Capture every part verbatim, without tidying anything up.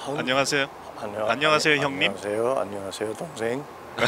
안녕하세요. 안녕, 안녕하세요, 아니, 형님. 안녕하세요. 안녕하세요, 동생.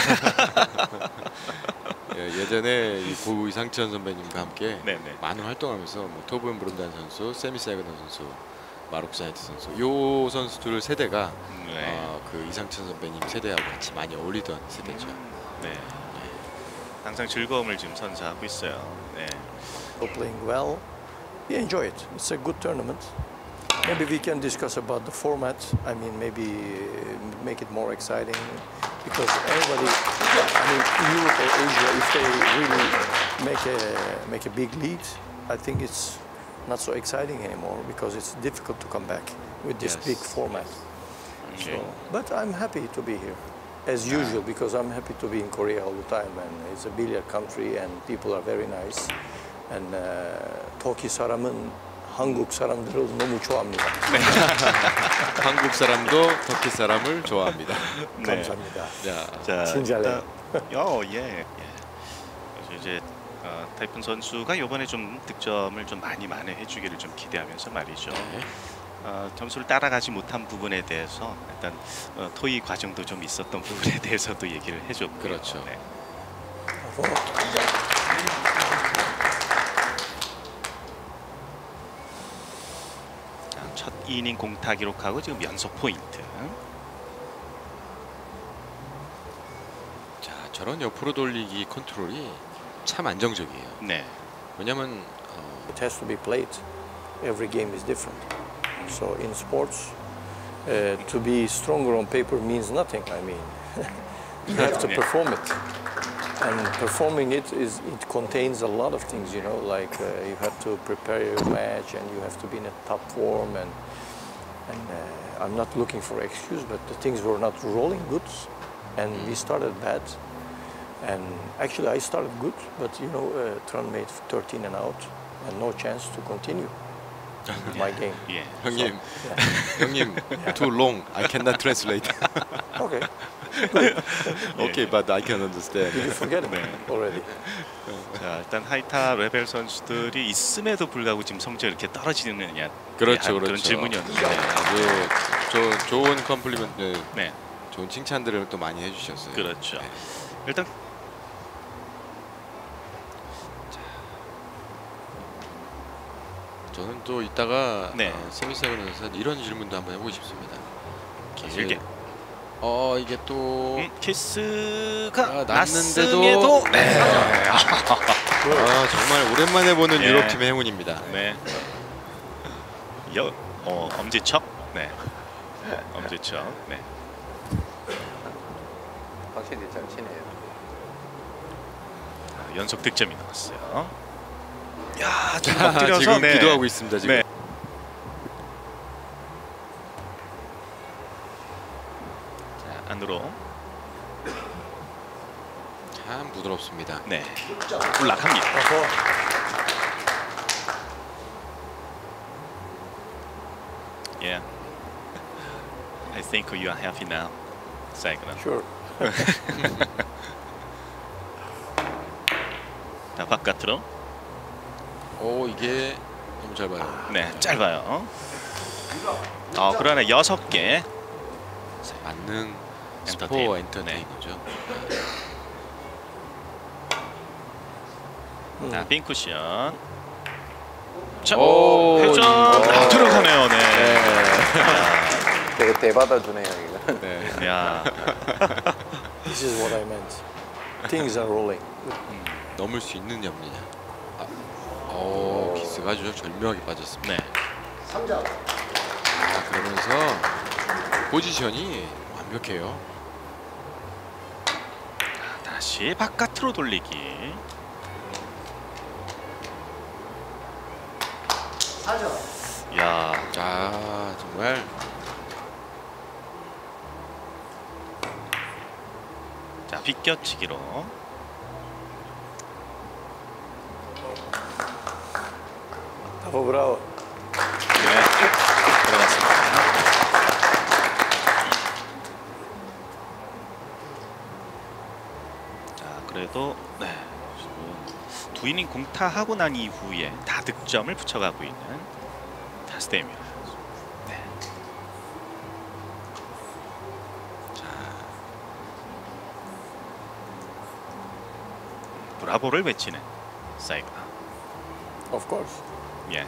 예, 예전에 이 고 이상천 선배님과 함께 네네. 많은 활동하면서 뭐 토브앤 브룬단 선수, 세미 세그너 선수, 마루크 자이트 선수, 요 선수들 세대가 네. 어, 그 이상천 선배님 세대하고 같이 많이 어울리던 세대죠. 네. 항상 즐거움을 지금 선사하고 있어요. 네. We're playing well. We enjoy it. It's a good tournament. Maybe we can discuss about the format. I mean, maybe uh, make it more exciting because everybody, I mean, Europe or Asia, if they really make a make a big lead, I think it's not so exciting anymore because it's difficult to come back with this Yes. big format. Okay. So, but I'm happy to be here, as usual, because I'm happy to be in Korea all the time, and it's a billiard country, and people are very nice. And uh, 터키 사람은 한국 사람들을 너무 좋아합니다. 한국 사람도 터키 사람을 좋아합니다. 네. 감사합니다. 자, 자, 친절해요. 일단- 어, 예. 예. 그래서 이제 어, 타이푼 선수가 이번에 좀 득점을 좀 많이 만회해 주기를 좀 기대하면서 말이죠. 네. 어, 점수를 따라가지 못한 부분에 대해서 일단 어, 토의 과정도 좀 있었던 부분에 대해서도 얘기를 해줬고요. 그렇죠. 네. 자, 첫 이닝 공타 기록하고 지금 연속 포인트. 자, 저런 옆으로 돌리기 컨트롤이 참 안정적이에요. 네. 왜냐면 어, It has to be played. Every game is different. So in sports, uh, to be stronger on paper means nothing. I mean, you have to Yeah. perform it, and performing it is it contains a lot of things. You know, like uh, you have to prepare your match, and you have to be in a top form. And and uh, I'm not looking for excuse, but the things were not rolling good, and we started bad. And actually, I started good, but you know, uh, Tran made thirteen and out, and no chance to continue with my game. 예. 형님, Yeah. 형님, too long. I cannot translate. Okay. Okay, but I can understand. Did you forget it 네. already? 자, 일단 하이타 레벨 선수들이 있음에도 불구하고 지금 성적이 이렇게 떨어지느냐 그렇죠, 그런 그렇죠. 질문이었는데 예, 저 좋은 컴플리먼트, 네, 좋은 칭찬들을 또 많이 해주셨어요. 그렇죠. 네. 일단 저는 또 이따가 네. 어, 세미세븐에서 이런 질문도 한번 해보고 싶습니다. 길게. 어 이게 또 음, 키스가 아, 났는데도 났음에도 네. 아, 정말 오랜만에 보는 예. 유럽 팀의 행운입니다. 네. 여, 어, 엄지척. 네. 엄지척. 네. 확실히 잘 치네요. 자, 연속 득점이 나왔어요. 야, 지금 자, 엎드려서 지금 네. 기도하고 있습니다. 지금. 네. 자, 안으로. 참 부드럽습니다. 네. 올라갑니다. 어허. Yeah. I think you are happy now. Second. Sure. 자, 바깥으로. 오 이게 너무 잘 봐요. 네, 짧아요. 어, 그러나 여섯 개. 만능 스포 엔터테인. 엔터테이너죠. 자, 빈 쿠션. 자, 오, 회전. 이거. 아, 들어가네요. 네. 되게 대받아주네요 이거. 네. 야, This is what I meant. Things are rolling. 넘을 수 있느냐 없느냐. 아, 오 키스가 아주 절묘하게 빠졌습니다. 네. 아, 그러면서 포지션이 완벽해요. 다시 바깥으로 돌리기. 야, 자 정말 자, 비껴치기로. Bravo, bravo. 네. 들어갔습니다. 자, 그래도 네. 지금 두 이닝 공타하고 난 이후에 다득점을 붙여가고 있는 타스데미어. 네. 브라보를 외치는 사이거나. Of course. 예.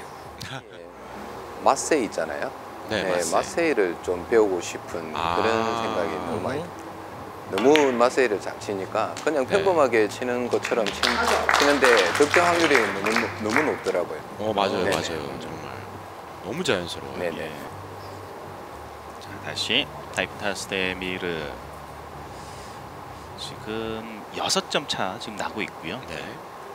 마세이 있잖아요. 네, 마세이. 마세이를 좀 배우고 싶은 아. 그런 생각이 너무 많이. Mhm. 너무 마세이를 잘 치니까 그냥 네. 평범하게 치는 것처럼 치, 치는데 득점 확률이 너무 너무 높더라고요. 어 맞아요, 네네. 맞아요. 정말 너무 자연스러워요. 네네. 예. 자, 다시 타이푼 타스데미르 지금 여섯 점 차 지금 나고 있고요. 네.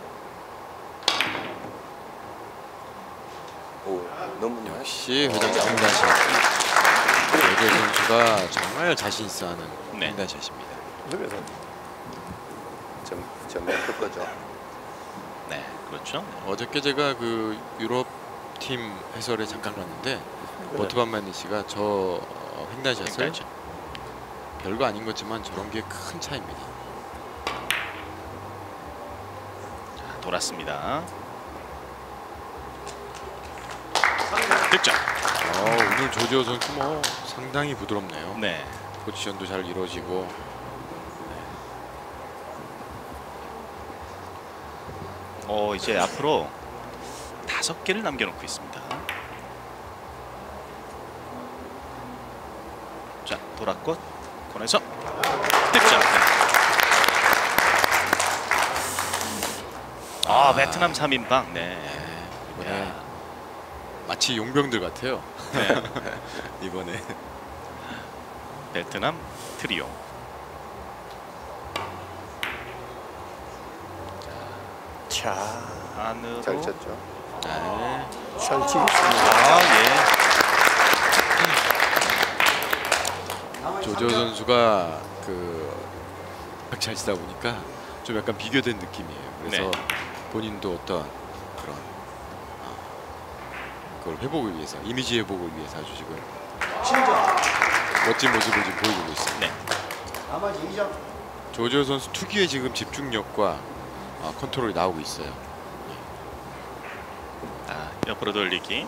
오, 너무 좋아요. 역시 회장님 횡단샷. 조지호 선수가 정말 자신 있어하는 네. 횡단샷입니다. Look at that. 점 점몇 거죠. 네, 그렇죠. 어저께 제가 그 유럽 팀 해설에 잠깐 갔는데 버트반만니 씨가 저 어, 횡단샷을 횡단샷. 별거 아닌 거지만 저런 게 큰 차이입니다. 자, 돌았습니다. 득점. 어, 오늘 조지호 선수 뭐 상당히 부드럽네요. 네. 포지션도 잘 이루어지고. 어 이제 앞으로 다섯 개를 남겨놓고 있습니다. 자 돌았고 코너에서 득점. 아 베트남 삼 인방. 네. 네, 이번에 야. 마치 용병들 같아요. 네. 이번에 베트남 트리오. 자, 안으로. 잘 쳤죠. 네. 잘 치겠습니다. 아 예. 조지호 선수가 그 잘 치다 보니까 좀 약간 비교된 느낌이에요. 그래서 네. 본인도 어떤 그런 어, 그걸 회복을 위해서 이미지 회복을 위해서 아주 지금 멋진 모습을 지금 보여주고 있습니다. 네. 조지호 선수 특유의 지금 집중력과 어, 컨트롤이 나오고 있어요. 아 옆으로 돌리기.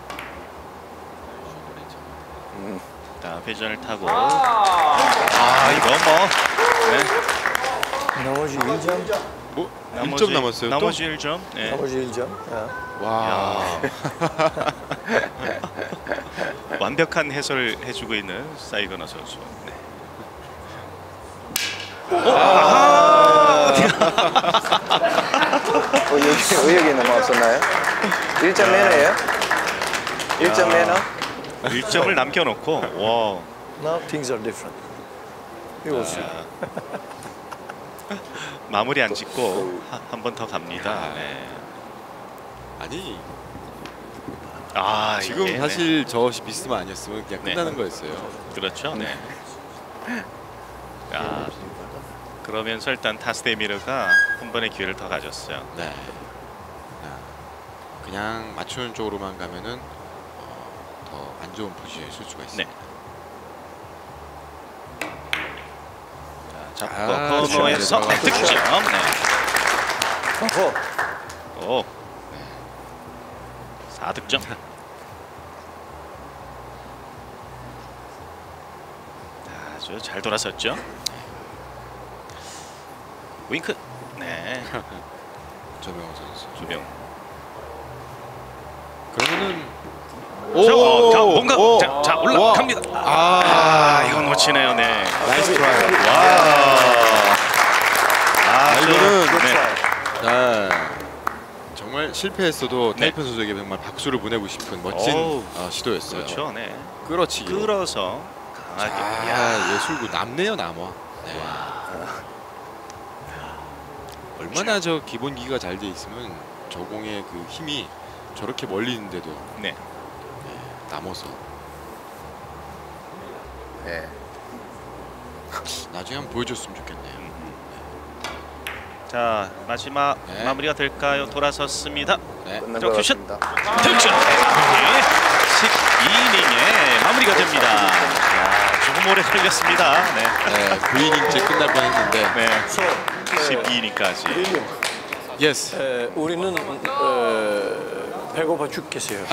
음, 자 회전을 타고. 아 이거 뭐. 네. 나머지 일 점. 뭐 일 나머지- 점 남았어요. 또? 나머지 일 점. 네. 나머지 일 점. 야. 와. 완벽한 해설을 해주고 있는 사이거나 선수. 네. 어, 여기 의욕이 넘어왔었나요? 일 점 매너예요? 일 점 매너? 일 점을 남겨놓고 와. Now things are different. You will see. 자, 마무리 안 짓고 한 번 더 갑니다. 네. 아니 아 지금 이게, 사실 저 비스만 아니었으면 그냥 네. 끝나는 거였어요. 네. 그렇죠. 네. 아, 그러면서 일단 타스데미르가 한 번의 기회를 더 가졌어요. 네. 아, 그냥 맞추는 쪽으로만 가면은 어, 더 안 좋은 포지션에 있을 수가 있습니다. 자, 잡고 아, 코너에서 잘 득점. 네. 어허. 오. 사 득점. 아주 잘 돌아섰죠. 윙크. 네. 조명호 선수. 조명. 그러면은 자, 어, 자, 뭔가 오! 자, 자 올라갑니다. 아, 아, 이건 놓치네요. 네. 나이스 트라이. 와. 아, 이거는 네. 네. 정말 실패했어도 네. 타이푼 선수에게 정말 박수를 보내고 싶은 멋진 어우, 어, 시도였어요. 그렇죠. 네. 끌어치기. 끌어서 강하게. 아, 야. 예술구 남네요 남아. 네. 얼마나 저 기본기가 잘 돼 있으면 저 공의 그 힘이 저렇게 멀리 있는데도 네. 네, 남아서 네. 나중에 한번 보여줬으면 좋겠네요. 자, 마지막 네. 마무리가 될까요? 돌아섰습니다. 네. 끝난 것 큐슛. 같습니다. 득점. 십이 이닝에 마무리가 됩니다. 야, 조금 오래 걸렸습니다. 네. 네, 구 이닝째 끝날 뻔했는데. 네. So, 십이 이닝까지. 윌리엄, 예스. 에, 우리는 어, 배고파 죽겠어요.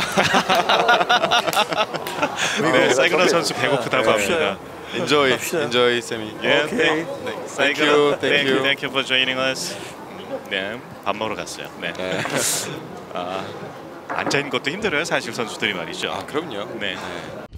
네, 사이그너 선수 배고프다고 합니다. Enjoy, 갑시다. enjoy, 세미. 예, 오케이. 네. Thank you, thank Thank you, you. thank you for joining us. 네, 밥 먹으러 갔어요. 네. 네. 아, 앉아 있는 것도 힘들어요, 사실 선수들이 말이죠. 아 그럼요. 네. 네.